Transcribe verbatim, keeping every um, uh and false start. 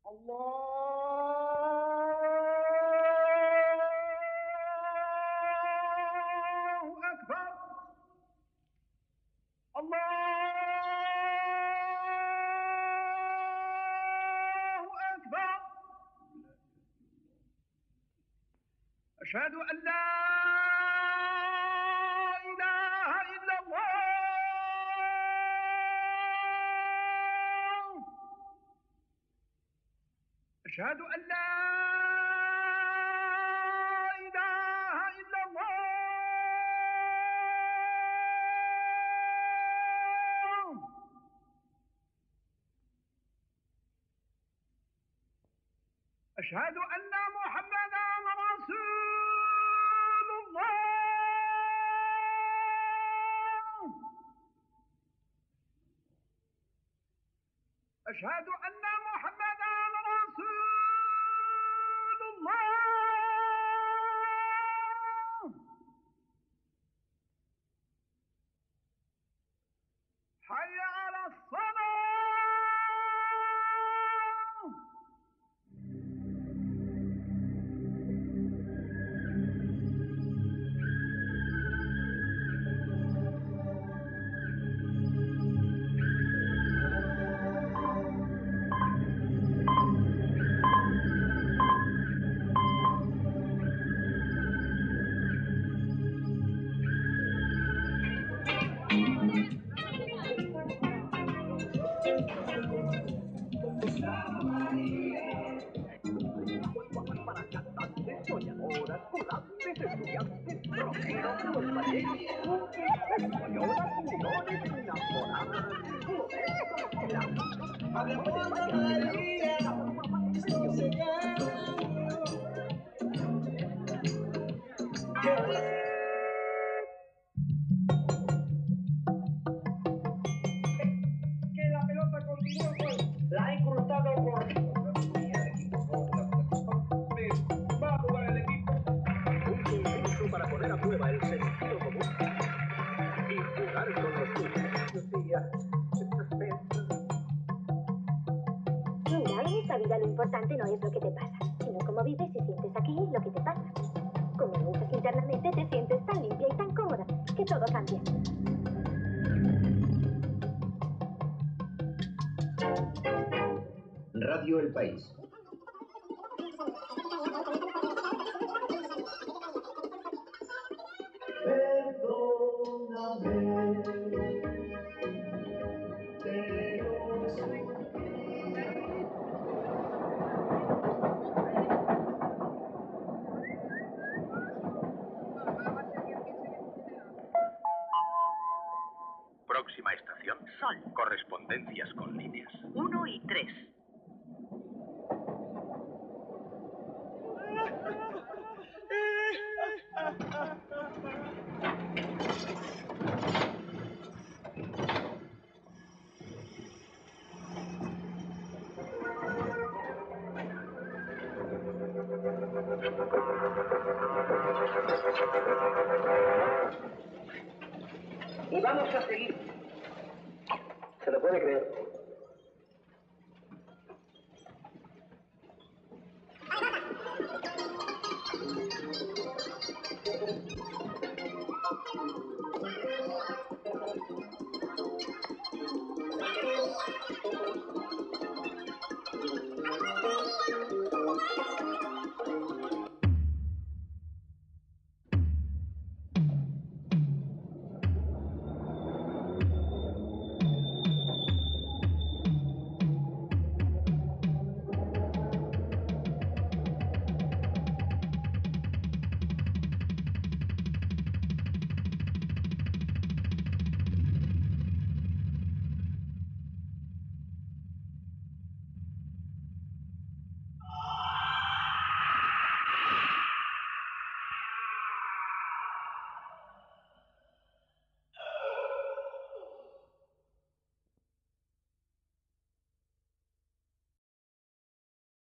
الله أكبر. الله أكبر. أشهد أن لا إله إلا الله. أشهد أن لا إله إلا الله. أشهد أن محمدًا رسول الله. أشهد أن محمدًا رسول الله. حي على الصلاة. Para cantantes, soñadoras, volantes, estudiantes, rockeros, españoles, españolas, millones, enamoradas, Amor María, estoy llegando. Que la pelota continúe, pues. La ha incrustado por... Va a jugar el equipo. un concurso para poner a prueba el sentido común y jugar con los tuyos. Mira, en esta vida lo importante no es lo que te pasa, sino cómo vives y sientes aquí lo que te pasa. Como luchas internamente, te sientes tan limpia y tan cómoda que todo cambia. Radio El País. Perdóname, pero soy Próxima estación. Sol. Correspondencias con líneas. Uno y tres. Y vamos a seguir. ¿Se lo puede creer?